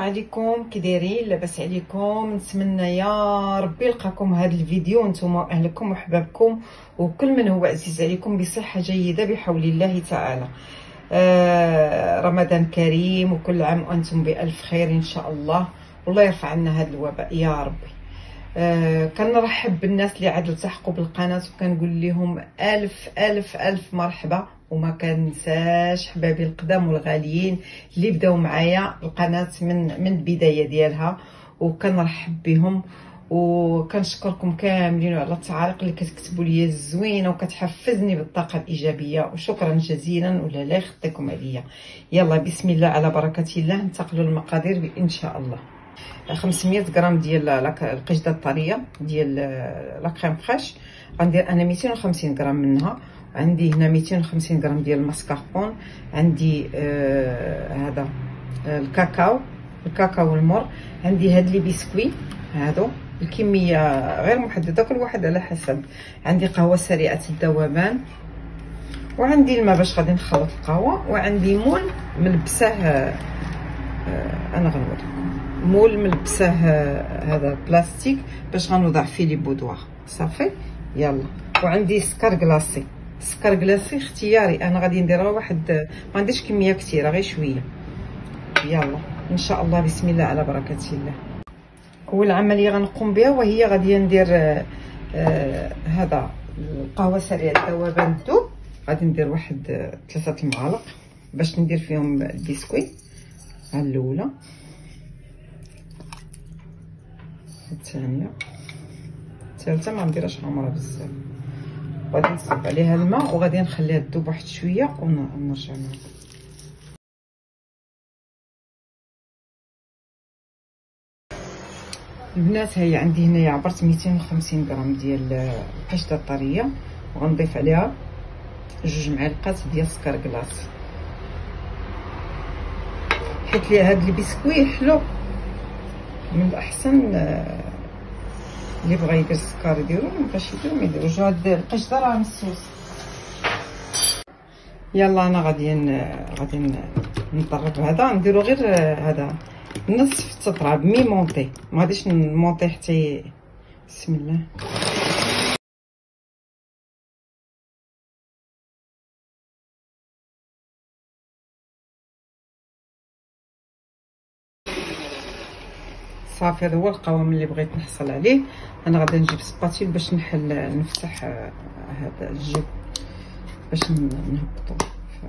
عليكم، كي دايرين؟ لاباس عليكم؟ نتمنى يا ربي يلقاكم هذا الفيديو نتوما واهلكم وحبابكم وكل من هو عزيز عليكم بصحه جيده بحول الله تعالى. رمضان كريم وكل عام وانتم بالف خير ان شاء الله، والله يرفع عنا هذا الوباء يا ربي. كنرحب بالناس اللي عاد التحقوا بالقناه وكنقول لهم الف الف الف مرحبا، وما كنساش حبابي القدام والغاليين اللي بداو معايا القناه من البدايه ديالها، وكنرحب بهم وكنشكركم كاملين على التعاليق اللي كتكتبوا لي الزوينه وكتحفزني بالطاقه الايجابيه، وشكرا جزيلا ولا لا يخطيكم عليا. يلا بسم الله على بركه الله ننتقلوا للمقادير ان شاء الله. 500 غرام ديال القشده الطريه ديال لا كريم فريش، غندير انا 250 غرام منها. عندي هنا 250 غرام ديال الماسكاربون، عندي هذا الكاكاو والمر، عندي هاد لي بسكوي هادو الكميه غير محدده كل واحد على حسب، عندي قهوه سريعه الذوبان، وعندي الماء باش غادي نخلط القهوه، وعندي مول ملبسه انا غنوريكم مول ملبسه هذا بلاستيك باش غنوضع فيه لي بودوار صافي. يلا وعندي سكر كلاصي، السكر كلاصي اختياري، انا غادي ندير واحد ما عنديش كميه كثيره غير شويه. يلا ان شاء الله بسم الله على بركه الله. اول عمليه غنقوم بها وهي غادي ندير هذا القهوه سريعه الذوبان الذوب، غادي ندير واحد 3 المعالق باش ندير فيهم البسكوي. الاولى الثانيه الثالثه ما نديرهاش عمرها بزاف، غادي نصب عليها الماء وغادي نخليها تذوب واحد شويه ونرجع لها. البنات هي عندي هنايا عبرت 250 غرام ديال القشده الطريه، وغنضيف عليها 2 معالق ديال السكر كلاصي، حيت لي هاد البسكوي حلو من الاحسن اللي بغى يدير السكر يديرو، اللي مابغاش يديرو ما يديروش. هاد القشده راه مسوس. يلا انا غادي نطرب هذا، نديرو غير هذا نصف التطراب مي مونطي، ما غاديش نمونطي حتى بسم الله. صافي هذا هو القوام اللي بغيت نحصل عليه. انا غادي نجيب سباتيل باش نفتح هذا الجو باش نهبطو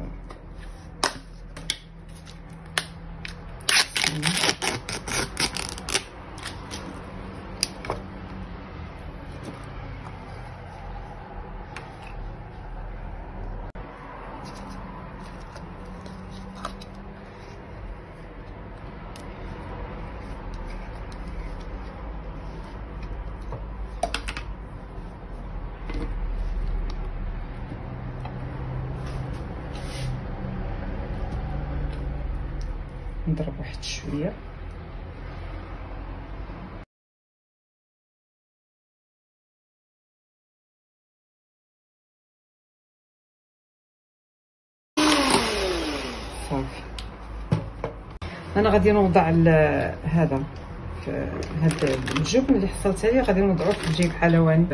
نضرب واحد شويه. صافي انا غادي نوضع هذا في هذا الجبن اللي حصلت عليه، غادي نوضعوه في الجيب حلواني.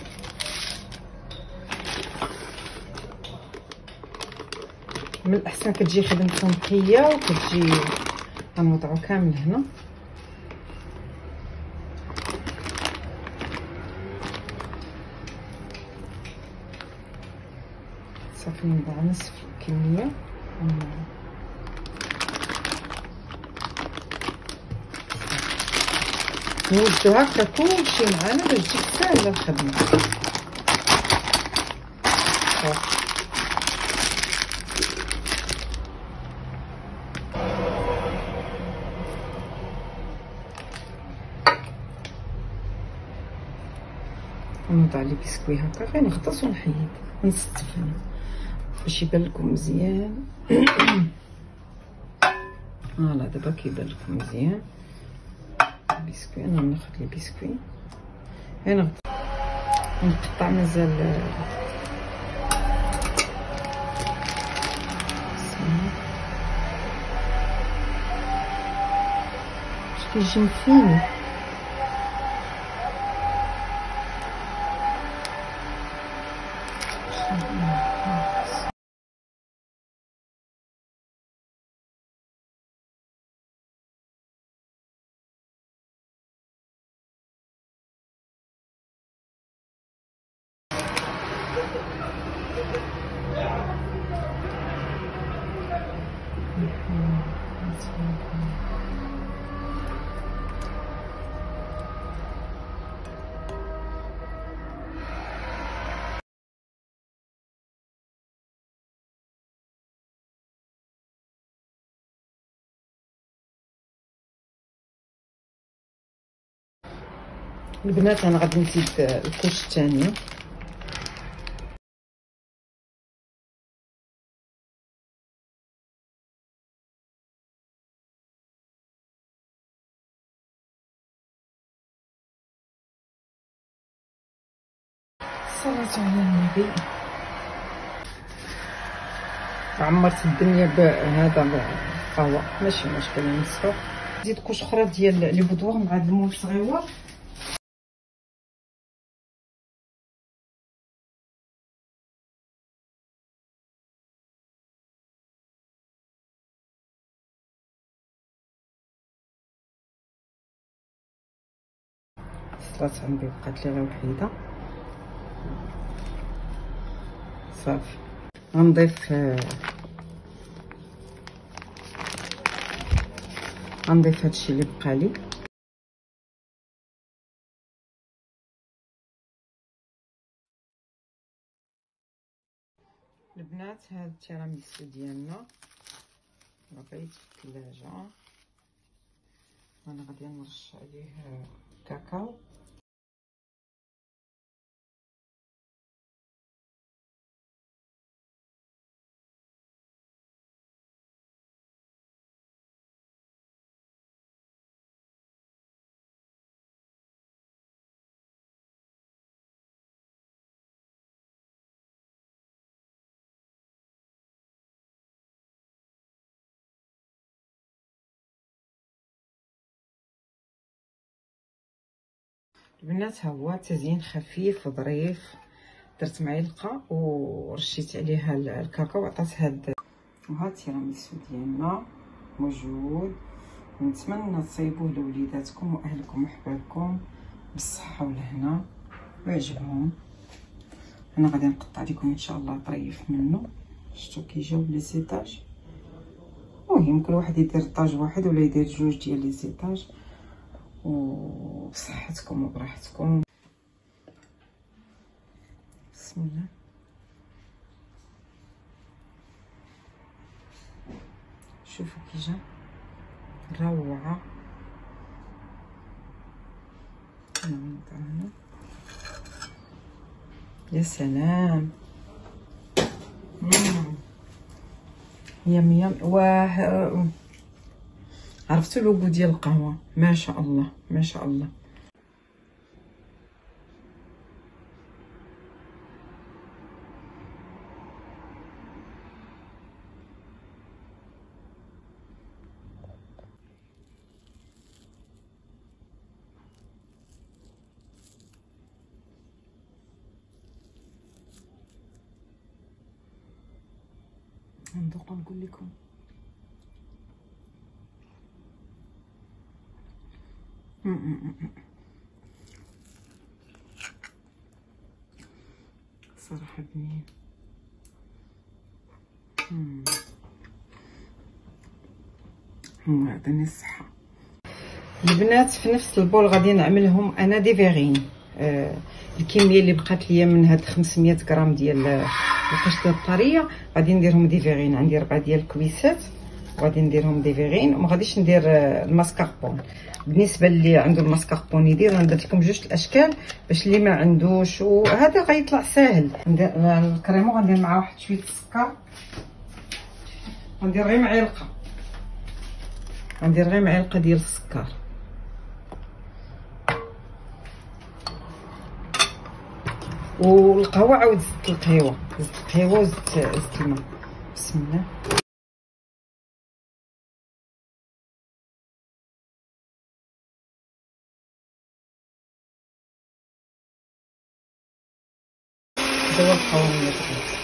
من الاحسن كتجي خدمته نقيه وكتجي غنوضعو كامل هنا. صافي نوضع نصف الكميه نوجدو هكا كلشي معانا باش تجي ساهله الخدمه. نوضع لي بسكوي هكا غير نغطس ونحيد ونستف هنا باش يبان لكم مزيان. فوالا دابا كيبان لكم مزيان البسكوي. انا ناخذ لي بسكوي هنا نقطع مازال كيجي مفيني. البنات انا غادي نزيد الكوش الثانيه. الصلاة على النبي. عمرت الدنيا بهذا القهوه ماشي مشكل. نصفر نزيد كوش اخرى ديال لي بودوار مع هاد المول الصغيور. صلات عندي بقات لي غير وحيده صافي. غنضيف هادشي اللي بقالي. البنات هاد التيراميسو ديالنا بقيت في الثلاجه. انا غادي نرش عليه كاكاو. البنات ها هو تزيين خفيف وظريف. درت معلقه ورشيت عليها الكاكاو وعطات هاد. وهاد التيراميسو ديالنا موجود. نتمنى تصايبوه لوليداتكم واهلكم وحبابكم بالصحه والهنا ويعجبهم. انا غادي نقطع لكم ان شاء الله طريف منه. شفتوا كي جاو لي زيتاج. المهم كل واحد يدير طاج واحد ولا يدير جوج ديال لي زيتاج وبصحتكم وبراحتكم. بسم الله. شوفوا كي جا روعه. يا سلام. يم يم. واه عرفتوا اللوغو ديال القهوه. ما شاء الله ما شاء الله. ندوق نقول لكم. صراحه بنين. الله يعطيني الصحه. البنات في نفس البول غادي نعملهم انا دي فيغين. الكميه اللي بقات ليا من هاد 500 غرام ديال القشطه الطريه غادي نديرهم دي فيغين. عندي 4 ديال الكويسات وغادي نديرهم دي فيغين وما غاديش ندير الماسكاربون. بالنسبه اللي عنده الماسكاربون يدير. انا درت لكم جوج الاشكال باش اللي ما عندوش وهذا غيطلع ساهل. ندير الكريمو غندير معاه واحد شويه السكر. غندير غير معلقه. غندير غير معلقه ديال السكر. والقهوه عاود زدت القهوه. زدت الماء. بسم الله. هذا هو القوام اللي بغيت.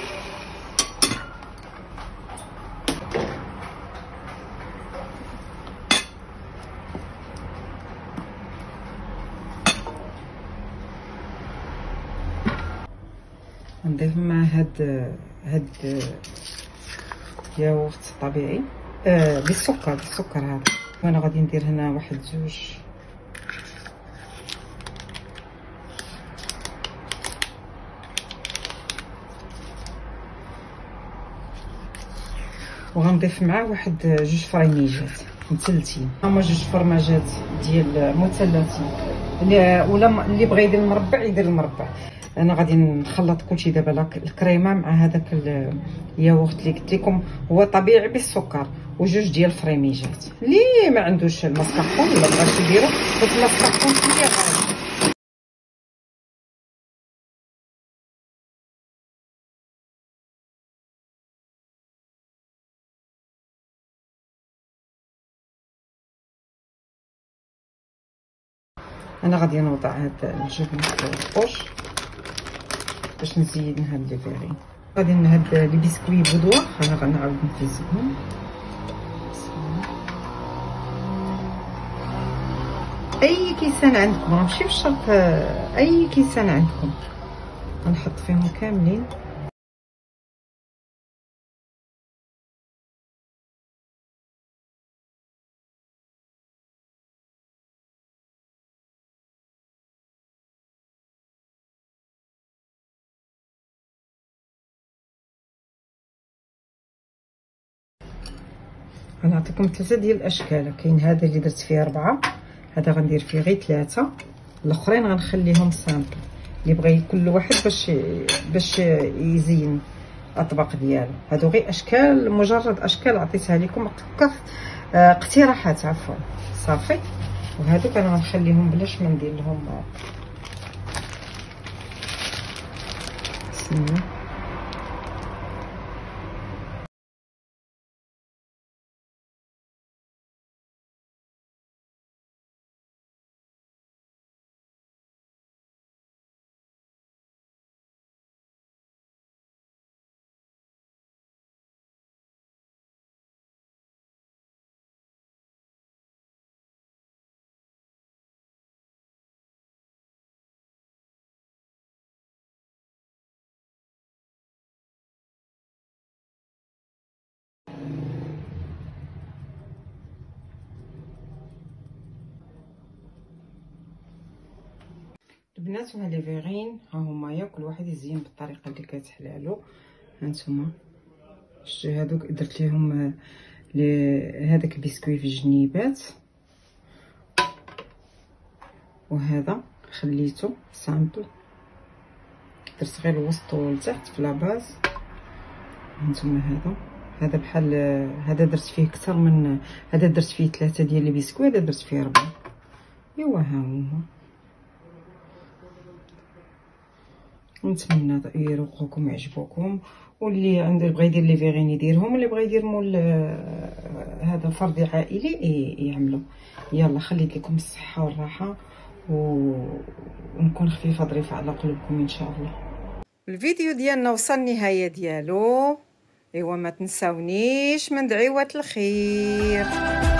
نضيف مع هاد ياغورت طبيعي بالسكر هذا. وانا غادي ندير هنا واحد 2 وغنضيف معاه واحد 2 فريميجات مثلثين. هما 2 فرماجات ديال مثلثين، ولا اللي بغى يدير المربع يدير المربع. انا غادي نخلط كلشي دابا، الكريمه مع هذاك الياغورت اللي قلت لكم هو طبيعي بالسكر، و2 ديال الفريميجات. اللي ما عندوش المسكربون ولا بغاش يديرو داك المسكربون شويه غالي. انا غادي نوضع هاد الجبن في البوش باش نزيد هاد لي فيغين. غادي هاد لي بسكوي بودوار انا غنعاود نفزهم. اي كيسان عندكم، ماشي بشرط اي كيسان عندكم غنحط فيهم كاملين. غنعطيكم 3 ديال الاشكال. كاين هذا اللي درت فيه 4، هذا غندير فيه غير 3، الاخرين غنخليهم سامبل اللي بغى كل واحد باش يزين الاطباق ديالو. هادو غير اشكال، مجرد اشكال عطيتها لكم اقتراحات عفوا صافي. وهادوك انا غنخليهم بلاش ما ندير لهم سمنه. البنات وها لي فيغين ها هما، يا كل واحد يزين بالطريقه اللي كتحلالو. هانتوما هادوك درت ليهم هذاك البسكوي في الجنيبات، وهذا خليته سامبل درت غير الوسط والتحت في لاباز. هانتوما هذا بحال هذا درت فيه اكثر من هذا، درت فيه 3 ديال البسكوي، هذا درت فيه 4. ايوا ها هما. نتمنى يروقوكم يعجبوكم، واللي عنده بغى يدير لي فيغين يديرهم، اللي بغى يدير مول هذا فرد عائلي يعملوا. يلا خليت لكم الصحه والراحه ونكون خفيفه ظريفه على قلوبكم ان شاء الله. الفيديو ديالنا وصل النهايه ديالو. ايوا ما تنساونيش من دعوات الخير.